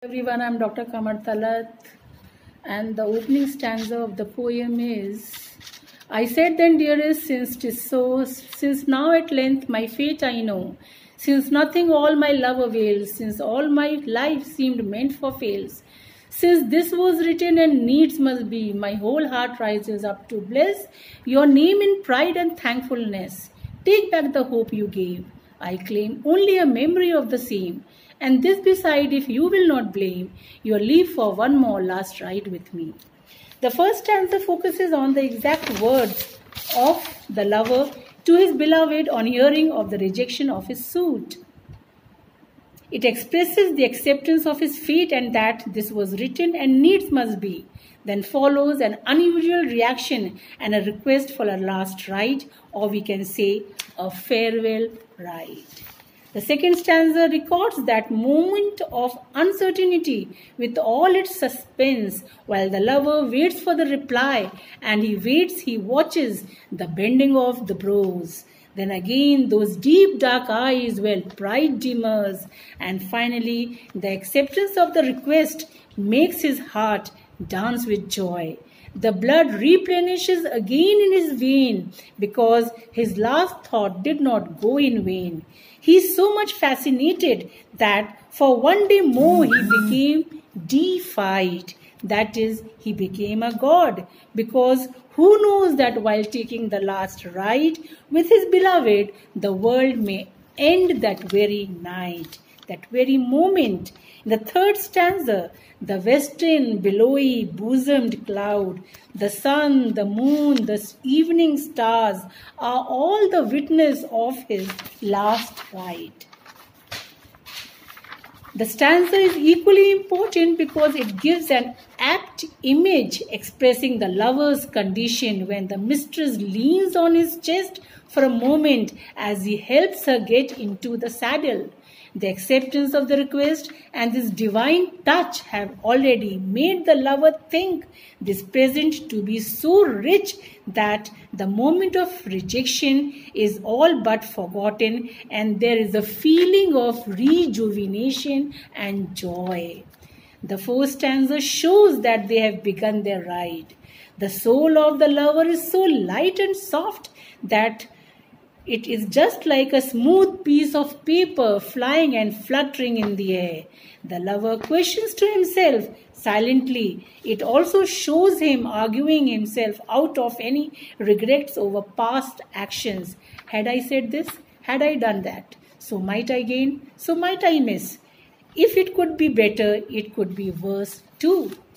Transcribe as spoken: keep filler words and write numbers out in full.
Everyone, I'm Doctor Kamar Talat, and the opening stanza of the poem is, I said then, dearest, since 'tis so, since now at length my fate I know, since nothing all my love avails, since all my life seemed meant for fails, since this was written and needs must be, my whole heart rises up to bless your name in pride and thankfulness. Take back the hope you gave. I claim only a memory of the same, and this beside, if you will not blame, your leave for one more last ride with me. The first stanza focuses on the exact words of the lover to his beloved on hearing of the rejection of his suit. It expresses the acceptance of his fate and that this was written and needs must be. Then follows an unusual reaction and a request for a last ride, or we can say a farewell ride. The second stanza records that moment of uncertainty with all its suspense, while the lover waits for the reply, and he waits, he watches the bending of the brows. Then again those deep dark eyes where pride dimmers, and finally the acceptance of the request makes his heart dance with joy. The blood replenishes again in his vein because his last thought did not go in vain. He is so much fascinated that for one day more he became deified. That is, he became a god, because who knows that while taking the last ride with his beloved, the world may end that very night, that very moment. In the third stanza, the western billowy bosomed cloud, the sun, the moon, the evening stars are all the witness of his last ride. The stanza is equally important because it gives an apt image expressing the lover's condition when the mistress leans on his chest for a moment as he helps her get into the saddle. The acceptance of the request and this divine touch have already made the lover think this present to be so rich that the moment of rejection is all but forgotten, and there is a feeling of rejuvenation and joy. The fourth stanza shows that they have begun their ride. The soul of the lover is so light and soft that it is just like a smooth piece of paper flying and fluttering in the air. The lover questions to himself silently. It also shows him arguing himself out of any regrets over past actions. Had I said this? Had I done that? So might I gain? So might I miss? If it could be better, it could be worse too.